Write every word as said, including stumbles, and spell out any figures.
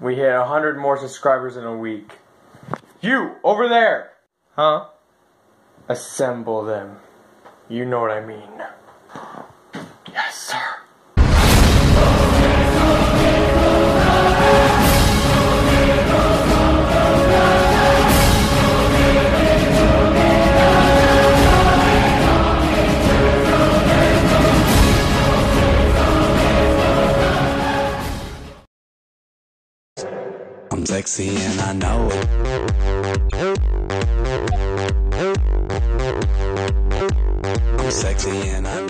We hit a hundred more subscribers in a week. You, over there! Huh? Assemble them. You know what I mean. Yes, sir. I'm sexy and I know it. I'm sexy and I